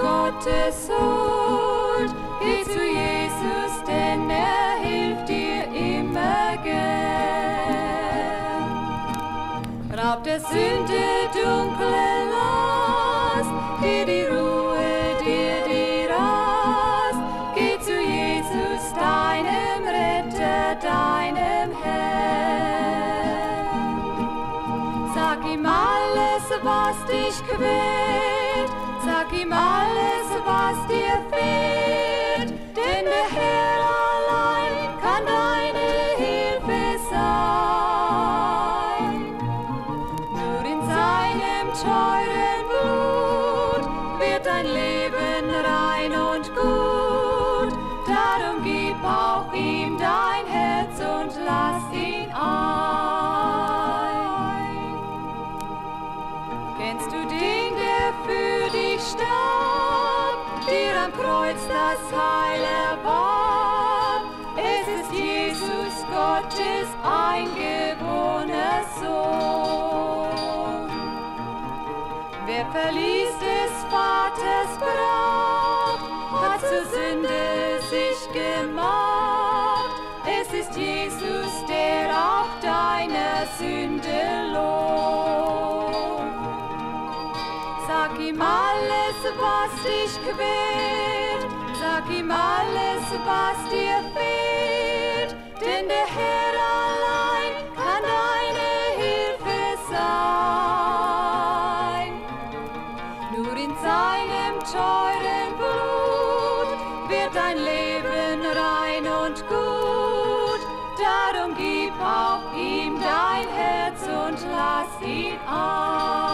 Gottes Huld, geh zu Jesus, denn er hilft dir immer gern. Raub der Sünde dunkle Last, geh die Ruhe, dir die Rast, geh zu Jesus, deinem Retter, deinem Herrn. Sag ihm alles, was dich quält, sag ihm alles, was dir fehlt, denn der Herr allein kann deine Hilfe sein. Nur in seinem teuren Blut wird dein Leben rein und gut, darum gib auch ihm dein Herz und lass ihn ein. Kennst du den, der für dich starb, dir am Kreuz das Heil erwarb? Es ist Jesus, Gottes eingeborener Sohn. Wer verließ des Vaters Braut, hat zur Sünde sich gemacht. Es ist Jesus, der auch deiner Sünde lohnt. Sag ihm alles, was dich quält, sag ihm alles, was dir fehlt, denn der Herr allein kann deine Hilfe sein. Nur in seinem teuren Blut wird dein Leben rein und gut, darum gib auch ihm dein Herz und lass ihn ein.